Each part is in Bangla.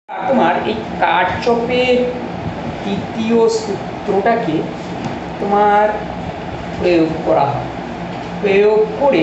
তোমার এই কারচপের তৃতীয় সূত্রটাকে তোমার প্রয়োগ করা হয়, প্রয়োগ করে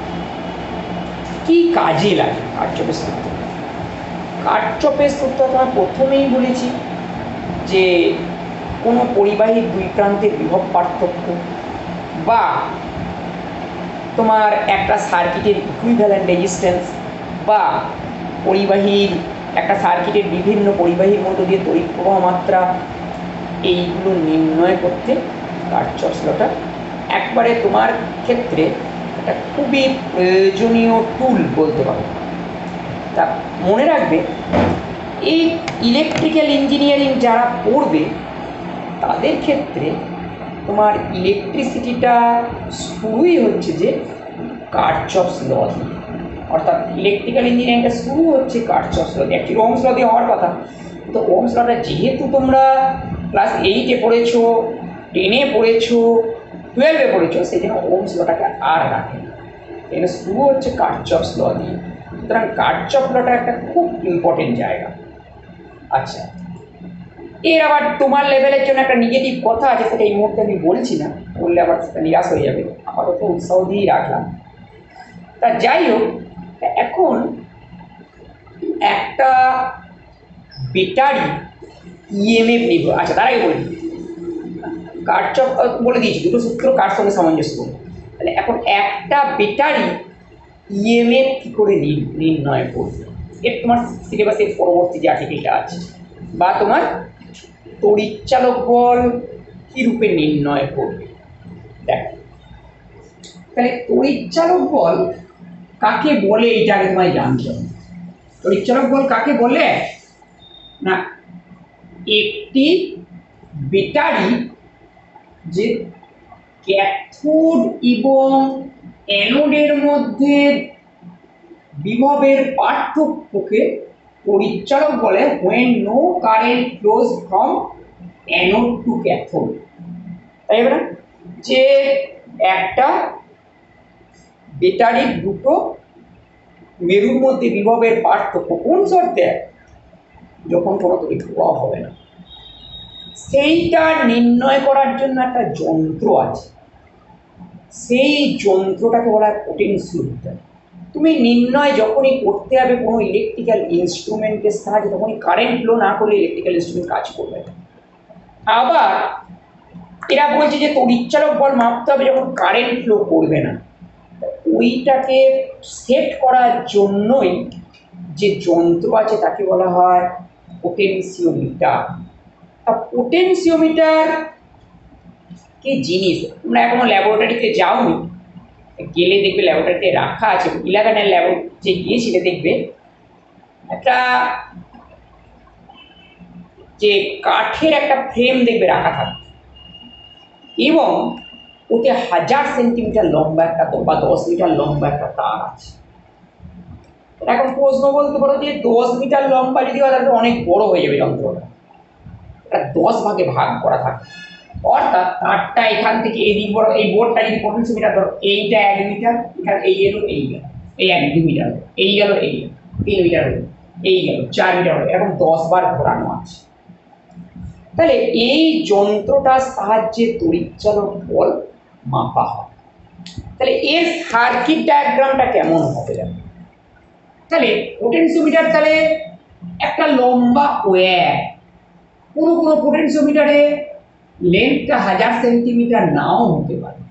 কি কাজে লাগে কারচপের সূত্র? কারচপের সূত্র তোমার প্রথমেই বলেছি যে কোনো পরিবাহীর দুই প্রান্তের বিভব পার্থক্য বা তোমার একটা সার্কিটের ইকুইভ্যালেন্ট রেজিস্ট্যান্স বা পরিবাহীর একটা সার্কিটের বিভিন্ন পরিবাহীর মধ্য দিয়ে তড়িৎ প্রবাহ মাত্রা, এইগুলো নির্ণয় করতে কারচপস লটা একবারে তোমার ক্ষেত্রে একটা খুবই প্রয়োজনীয় টুল বলতে পারো। তা মনে রাখবে, এই ইলেকট্রিক্যাল ইঞ্জিনিয়ারিং যারা পড়বে তাদের ক্ষেত্রে তোমার ইলেকট্রিসিটিটা শুরুই হচ্ছে যে কারচপস ল দিয়ে, অর্থাৎ ইলেকট্রিক্যাল ইঞ্জিনিয়ারিংটা শুরু হচ্ছে কারচপস ল দিয়ে। অ্যাকচুয়ালি ওহমস ল দিয়ে হওয়ার কথা, তো ওহমস লটা যেহেতু তোমরা ক্লাস 8-এ পড়েছো, 10-এ পড়েছো, 12-এ পড়েছো, সেই জন্য ওহমস লটাকে আর রাখে না, এখানে শুরু হচ্ছে কারচপস ল দিয়ে। সুতরাং কারচপ লটা একটা খুব ইম্পর্টেন্ট জায়গা। আচ্ছা, এর আবার তোমার লেভেলের জন্য একটা নেগেটিভ কথা আছে, সেটা এই মুহূর্তে আমি বলছি না, বললে আবার সেটা নিরাশ হয়ে যাবে, আপাতত উৎসাহ দিয়েই রাখলাম। তা যাই হোক, এখন একটা ব্যাটারি ইএমএফ নির্ভর, আচ্ছা তার আগে বলি কারচপ বলে দিয়েছি দুটো সূত্র কার সঙ্গে সামঞ্জস্যপূর্ণ। তাহলে এখন একটা ব্যাটারি ইএমএফ কী করে নির্ণয় করবে, এর তোমার সিলেবাসের পরবর্তী যে আর্টিকেলটা আছে, বা তোমার তড়িৎচালক বল কী রূপে নির্ণয় করবে। দেখো, তাহলে তড়িৎচালক বল কাকে বলে এটা আগে তোমায় জানতে হবে। তড়িৎচালক বল কাকে বলে না, একটি ব্যাটারি যে ক্যাথোড এবং অ্যানোডের মধ্যে বিভবের পার্থক্যকে তড়িৎচালক বলে when no current flows from anode to cathode। তাই না, যে একটা ব্যাটারির দুটো মেরুর মধ্যে বিভবের পার্থক্য কোন শর্তে, যখন কোনো তড়িৎ প্রবাহ হবে না, সেইটা নির্ণয় করার জন্য একটা যন্ত্র আছে, সেই যন্ত্রটাকে বলা হয় পোটেনশিওমিটার। তুমি নির্ণয় যখনই করতে হবে কোনো ইলেকট্রিক্যাল ইনস্ট্রুমেন্টের সাহায্যে, তখনই কারেন্ট ফ্লো না করলে ইলেকট্রিক্যাল ইনস্ট্রুমেন্ট কাজ করবে না। আবার এরা বলছে যে তড়িৎচালক বল মাপতে হবে যখন কারেন্ট ফ্লো করবে না, ওইটাকে সেট করার জন্যই যে যন্ত্র আছে তাকে বলা হয় পোটেনশিওমিটার। পোটেনশিওমিটার কি জিনিস, তোমরা এখনো ল্যাবরেটরিতে যাওনি, গেলে দেখবে ল্যাবরেটরিতে রাখা আছে, 11-এর ল্যাবরেটরিতে গিয়েছিলে দেখবে একটা যে কাঠের একটা ফ্রেম দেখবে রাখা থাকে, এবং ওতে 1000 সেন্টিমিটার লম্বা একটা বা 10 মিটার লম্বা একটা তার আছে। এখন প্রশ্ন বলতে পারো যে 10 মিটার লম্বা যদি হয় তাহলে অনেক বড় হয়ে যাবে যন্ত্রটা, এটা 10 ভাগে ভাগ করা থাকে, অর্থাৎ তারটা এখান থেকে এই দিক বড়, এই বোর্ডটা যদি পোটেনশিওমিটার ধরো, এইটা 1 মিটার, এখানে এই এলো, এই গেল, এই 1-2 মিটার, এই গেল, এই 3 মিটার হলো, এই গেল 4 মিটার হলো, এরকম 10 বার ঘোরানো আছে। তাহলে এই যন্ত্রটার সাহায্যে তড়িৎচালক বল মাপা হয়। তাহলে এর সার্কিট ডায়াগ্রামটা কেমন হবে দেখো। তাহলে পোটেনশিওমিটার তাহলে একটা লম্বা ওয়্যার, কোনো পোটেনশিওমিটারে লেন্থটা 1000 সেন্টিমিটার নাও হতে পারে,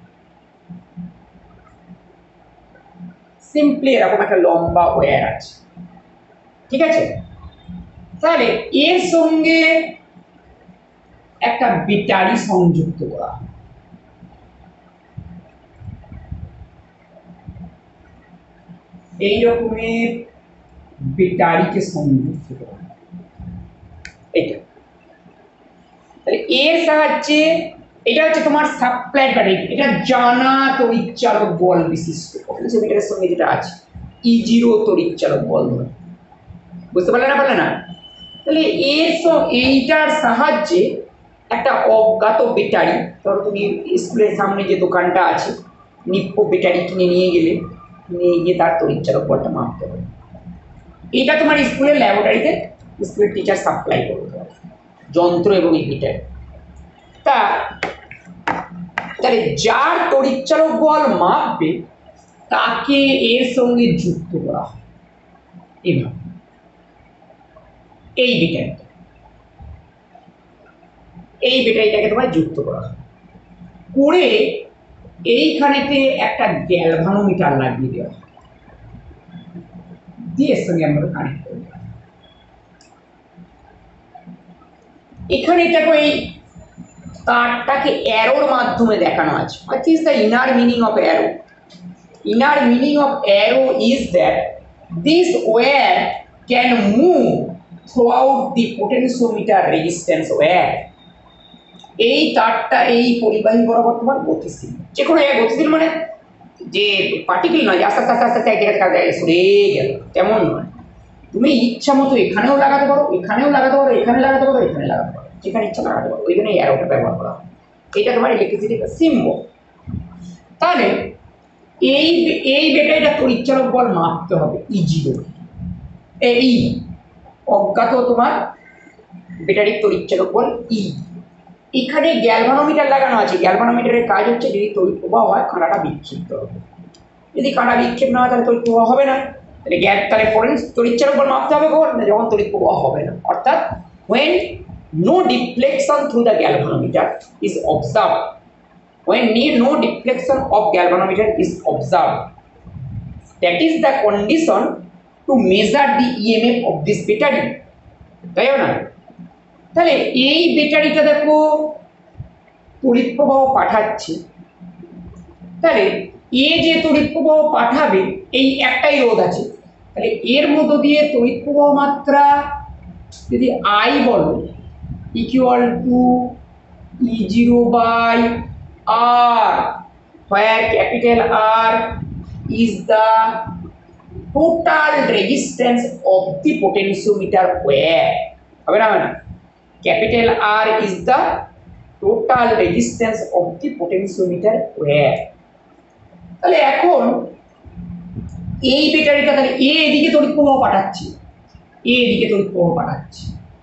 সিম্পলি এরকম একটা লম্বা ওয়্যার আছে, ঠিক আছে। তাহলে এর সঙ্গে একটা ব্যাটারি সংযুক্ত করা হয়, এই রকমের ব্যাটারিকে সংযুক্ত করা হয়, এইটা। তাহলে এর সাহায্যে, এটা হচ্ছে তোমার সাপ্লাই ব্যাটারি, এটা জানা তড়িৎচালক বল বিশিষ্ট পোটেনশিওমিটারের সঙ্গে যেটা আছে E0 তড়িৎচালক বল ধরে, বুঝতে পারলে না? তাহলে এইটার সাহায্যে একটা অজ্ঞাত ব্যাটারি, ধরো তুমি স্কুলের সামনে যে দোকানটা আছে, নিপ্পো ব্যাটারি কিনে নিয়ে গিয়ে তার তড়িৎচালক বলটা মাপতে হবে। এটা তোমার স্কুলের ল্যাবরেটরিতে স্কুলের টিচার সাপ্লাই করতে হবে যন্ত্র এবং মিটার। তাহলে যার তড়িৎচালক বল মাপবে তাকে এর সঙ্গে যুক্ত করা হয় এইভাবে, এই ব্যাটারিটাকে তোমার যুক্ত করা হয় করে এইখানেতে একটা গ্যালভানোমিটার লাগিয়ে দেওয়া হয়, দিয়ে এর সঙ্গে আমরা কানেক্ট করে দেওয়া। এখানে দেখো এই তারটাকে অ্যারোর মাধ্যমে দেখানো আছে। What is the inner meaning of arrow? Inner meaning of arrow is that this wire can move throughout the potentiometer resistance wire. এই তারটা এই পরিবাহী বরাবর তোমার গতিশীল, যে কোনো এক গতিশীল মানে যে পার্টিকেল নয় আস্তে আস্তে আস্তে আস্তে এক জায়গায় সরে গেল তেমন নয়। তুমি ইচ্ছা মতো এখানেও লাগাতে পারো, এখানেও লাগাতে পারো, এখানে লাগাতে পারো, এখানে লাগাতে পারো, যেখানে ইচ্ছা লাগাতে পারো। ওই জন্য অ্যারোটা ব্যবহার করা হয়। এটা তোমার ইলেকট্রিসিটির সিম্বল। তাহলে এই ব্যাটারিটা তড়িৎচালক বল মাপতে হবে E0, এই অজ্ঞাত তোমার ব্যাটারির তড়িৎচালক বল E। এখানে গ্যালভানোমিটার লাগানো আছে। গ্যালভানোমিটারের কাজ হচ্ছে যদি তড়িৎ প্রবাহ হয় কাঁটাটা বিক্ষিপ্ত হবে, যদি কাঁটা বিক্ষেপ না হয় তাহলে তড়িৎ প্রবাহ হবে না। তাহলে তড়িৎচালক বল মাপতে হবে কখন? যখন তড়িৎ প্রবাহ হবে না, অর্থাৎ when no deflection through the galvanometer is observed, when no deflection of galvanometer is observed, that is the condition to measure the EMF of this battery, তাই না? তাহলে এই ব্যাটারিটা দেখো তড়িৎ প্রবাহ পাঠাচ্ছে, তাহলে যে তড়িৎ প্রবাহ পাঠাবে এই একটাই রোধ আছে, তাহলে এর মধ্য দিয়ে তড়িৎ প্রবাহ মাত্রা যদি I বলো equal to E0 by R, where capital R is the total resistance of the potentiometer wire, হবে না? Capital R is the total resistance of the potentiometer wire। তাহলে এখন এই ব্যাটারিটা তাহলে এদিকে তড়িৎ প্রবাহ পাঠাচ্ছে, এদিকে তড়িৎ প্রবাহ পাঠাচ্ছে।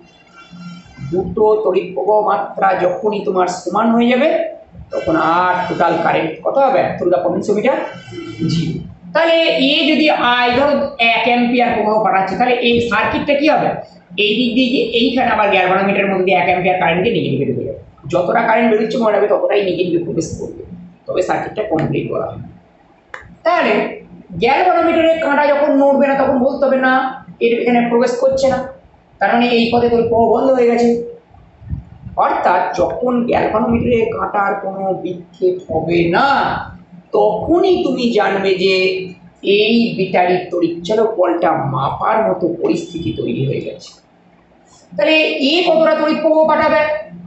দুটো তড়িৎ প্রবাহ মাত্রা যখনই তোমার সমান হয়ে যাবে তখন আর টোটাল কারেন্ট কত হবে থ্রু দ্য পোটেনশিওমিটার 0। তাহলে যদি ধরো 1 অ্যাম্পিয়ার প্রবাহ পাঠাচ্ছে, তাহলে এই সার্কিটটা কি হবে? এই দিক দিয়ে এইখানে আবার গ্যালভানোমিটারের মধ্যে 1 অ্যাম্পিয়ার কারেন্টকে নেগেটিভে ঢুকে যাবে। যতটা কারেন্ট বেরোচ্ছে মনে হবে ততটাই নেগেটিভে প্রবেশ করবে, তবে সার্কিটটা কমপ্লিট করা হবে। তাহলে গ্যালভানোমিটারের কাঁটা যখন নড়বে না তখন বলতে হবে না এর এখানে প্রবেশ করছে না, তার মানে এই পথে তড়িৎ প্রবাহ বন্ধ হয়ে গেছে। অর্থাৎ যখন গ্যালভানোমিটারে কাঁটার কোনো বিক্ষেপ হবে না তখনই তুমি জানবে যে এই ব্যাটারির তড়িৎচালক বলটা মাপার মতো পরিস্থিতি তৈরি হয়ে গেছে। তাহলে কতটা তড়িৎ প্রবাহ পাঠাবে?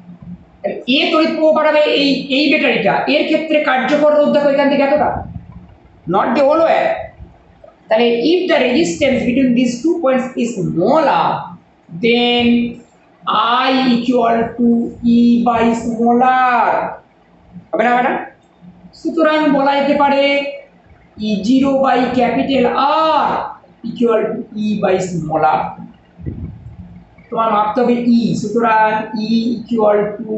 তড়িৎ প্রবাহ পাঠাবে এই ব্যাটারিটা, এর ক্ষেত্রে কার্যকর রোধ দেখো এখান থেকে এতটা, নট দ্য হোল ওয়্যার। তাহলে if the resistance between these 2 points is smaller, then I equal to E by smaller, হবে না? সুতরাং বলা যেতে পারে E0 by capital R equal to E by smaller। তোমার মাপতে হবে E, সুতরাং E equal to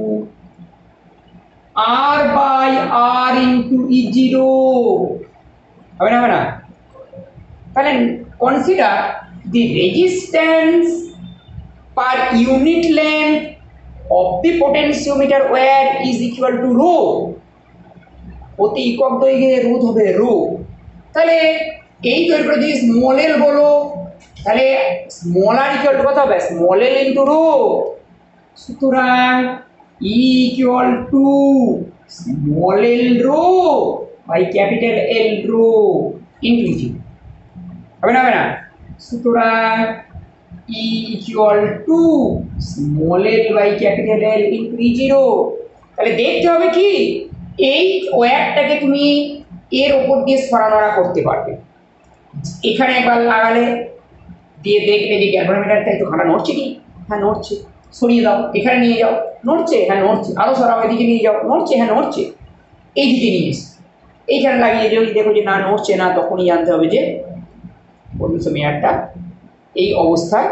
R by R into E0, হবে না? তাহলে consider the resistance per unit length of the potentiometer wire is equal to rho, প্রতি একক দৈর্ঘ্যে রোধ হবে রো। তাহলে এই দৈর্ঘ্য যদি স্মল এল বলো তাহলে স্মল আর ইকুয়াল টু কত হবে? Small L into rho. সুতরাং E equal to small L rho by capital L rho into G, হবে না? সুতরাং E equal to small L by capital L into E0। তাহলে দেখতে হবে কি এই ওয়্যারটাকে তুমি এর ওপর দিয়ে সরানোড়া করতে পারবে। এখানে একবার লাগালে দিয়ে দেখলে যে গ্যালভানোমিটারটা একটু কাঁটা নড়ছে কি? হ্যাঁ নড়ছে, সরিয়ে দাও, এখানে নিয়ে যাও, নড়ছে, হ্যাঁ নড়ছে, আরও সরাও, এদিকে নিয়ে যাও, নড়ছে, হ্যাঁ নড়ছে, এইদিকে নিয়ে এসে এইখানে লাগিয়ে যদি দেখো যে না নড়ছে না, তখনই জানতে হবে যে পোটেনশিওমিটারটা এই অবস্থায়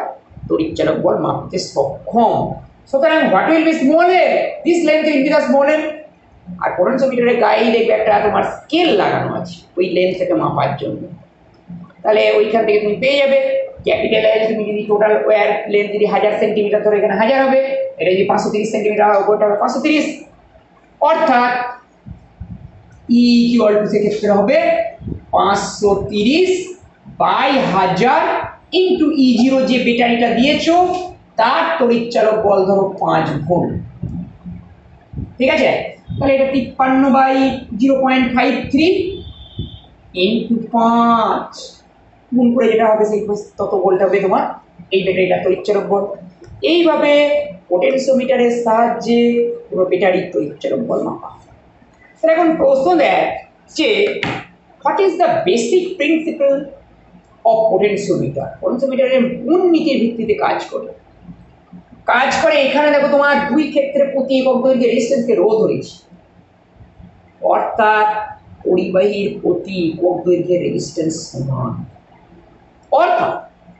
তড়িৎচালক বল মাপতে সক্ষম। সুতরাং what will be small L, this length will be the small L. আর পোটেনশিওমিটারের গায়ে দেখবে একটা তোমার স্কেল লাগানো আছে ওই লেন্থটাকে মাপার জন্য। তাহলে ওইখান থেকে তুমি পেয়ে যাবে ক্যাপিটাল এল, তুমি যদি টোটাল ওয়্যার লেন্থ যদি 1000 সেন্টিমিটার ধরো, এখানে 1000 হবে, এটা যদি 530 সেন্টিমিটার হয় ওপরটা হবে 530, অর্থাৎ ই ইকুয়াল টু সেক্ষেত্রে হবে 530 বাই 1000 ইন্টু E0 যে ব্যাটারিটা দিয়েছো তার তড়িৎচালক বল ধরো 5 ভোল্ট, ঠিক আছে। তাহলে এটা 53 বাই 0.53 ইন্টু 5 গুণ করে যেটা হবে সেই তত ভোল্ট হবে তোমার এই ব্যাটারিটা তড়িৎচালক বল। এইভাবে পোটেনশিওমিটারের সাহায্যে পুরো ব্যাটারির তড়িৎচালক বল মাপা। তাহলে এখন প্রশ্ন দেয় যে what is the basic principle of potentiometer. পোটেনশিওমিটারের কোন নীতির ভিত্তিতে কাজ করে এখানে দেখো তোমার দুই ক্ষেত্রে প্রতি একক দৈর্ঘ্যে রেজিস্ট্যান্সকে রো ধরেছি, অর্থাৎ পরিবাহীর প্রতি একক দৈর্ঘ্যের রেজিস্ট্যান্স সমান, অর্থাৎ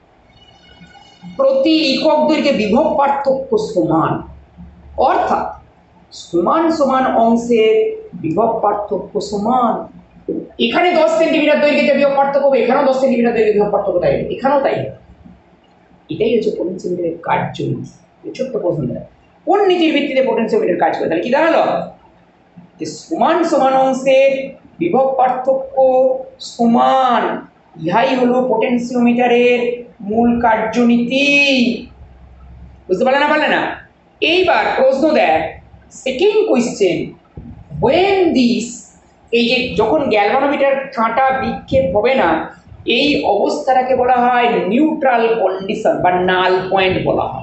প্রতি একক দৈর্ঘ্যে বিভব পার্থক্য সমান, অর্থাৎ সমান সমান অংশের বিভব পার্থক্য সমান। এখানে 10 সেন্টিমিটার দৈর্ঘ্যে যে বিভব পার্থক্য হবে এখানেও 10 সেন্টিমিটার দৈর্ঘ্যে বিভব পার্থক্য তাই হবে, এখানেও তাই হবে। এটাই হচ্ছে পোটেনশিওমিটারের কার্যনীতি। ছোট্ট প্রশ্ন দেয় কোন নীতির ভিত্তিতে পোটেনশিওমিটার কাজ করে, তাহলে কি দাঁড়ালো যে সমান সমান অংশের বিভব পার্থক্য সমান, ইহাই হলো পোটেনশিওমিটারের মূল কার্যনীতি। বুঝতে পারলে না? এইবার প্রশ্ন দেয় সেকেন্ড কোয়েশ্চেন, when this, এই যে যখন গ্যালভানোমিটার কাঁটা বিক্ষেপ হবে না এই অবস্থাটাকে বলা হয় নিউট্রাল কন্ডিশন বা নাল পয়েন্ট বলা হয়।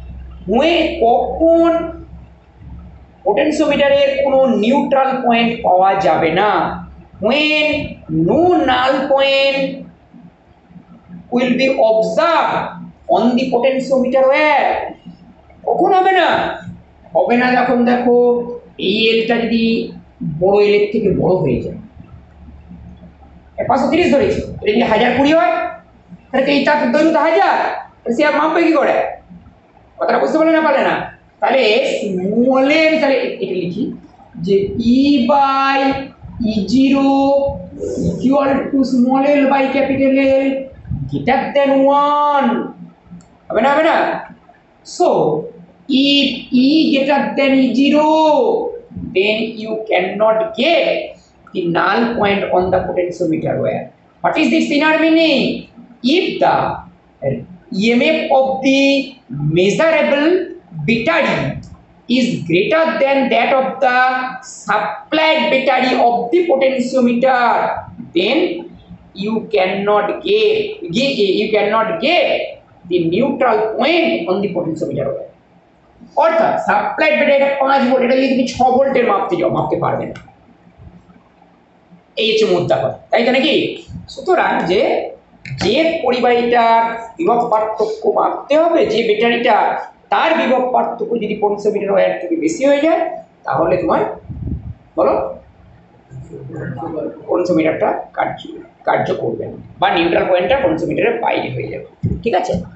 কখন পোটেনশিওমিটারের কোনো নিউট্রাল পয়েন্ট পাওয়া যাবে না, when no null point will be observed on the potentiometer wire। কখন হবে না যখন দেখো এই এলটা যদি বড় এলের থেকে বড় হয়ে যায়, 530 ধরেছি, এটা যদি 1020 হয় তাহলে এই তার দৈর্ঘ্য 1000, সে আর মাপবে কি করে? কথাটা বুঝতে পারলে না? তাহলে স্মল এল, তাহলে এটা লিখি যে E by E0 equal to small L by capital L greater than 1, হবে না? So if E greater than E0 then you cannot get the null point on the potentiometer wire. What is this inner meaning? If the EMF of the measurable battery is greater than that of the supplied battery of the potentiometer, then you cannot get the neutral point on the potentiometer wire. অর্থাৎ সাপ্লাইড ব্যাটারিটা 5 ভোল্ট, এটা যদি তুমি 6 ভোল্টের মাপতে পারবে না, এই হচ্ছে মুদ্রা কথা, তাই তো নাকি? সুতরাং যে পরিবাহীটার বিভব পার্থক্য মাপতে হবে, যে ব্যাটারিটা তার বিভব পার্থক্য যদি পোটেনশিওমিটার ওয়্যার থেকে বেশি হয়ে যায় তাহলে তোমার বলো পোটেনশিওমিটারটা কার্য করবে না বা নিউট্রাল পয়েন্টটা পোটেনশিওমিটারের বাইরে হয়ে যাবে, ঠিক আছে।